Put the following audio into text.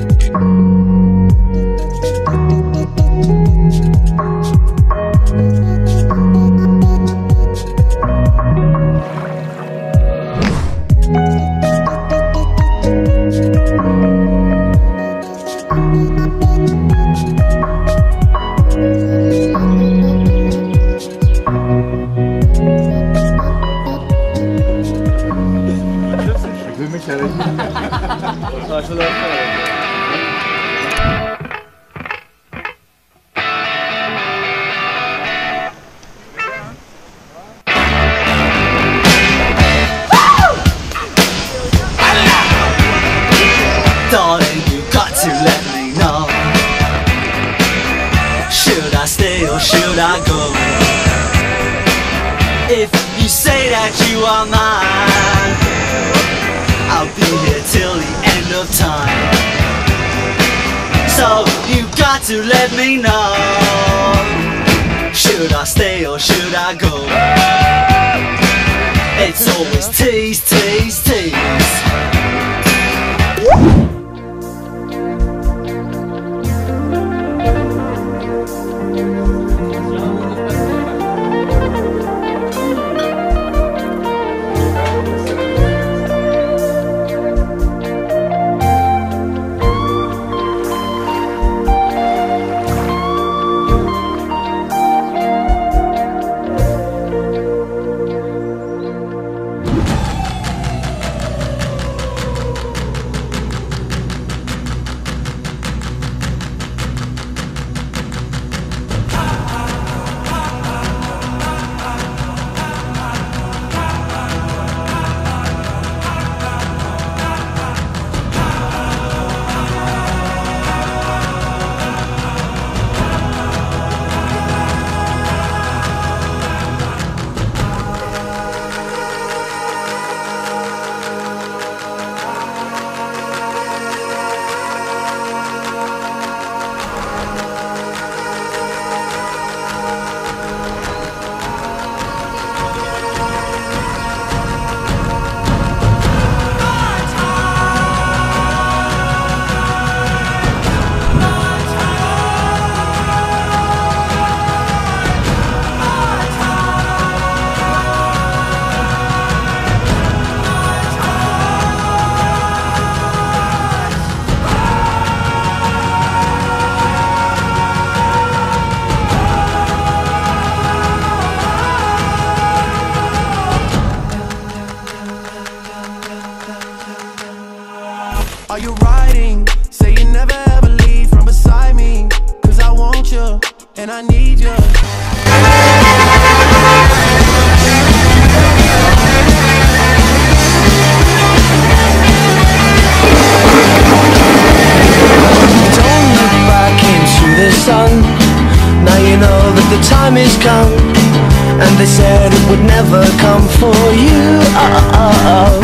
Darling, you got to let me know. Should I stay or should I go? If you say that you are mine, I'll be here till the end of time. So you got to let me know. Should I stay or should I go? It's always tease, tease, tease. Are you riding? Say you never ever leave from beside me. Cause I want you, and I need you. Don't look back into the sun. Now you know that the time is come. And they said it would never come for you.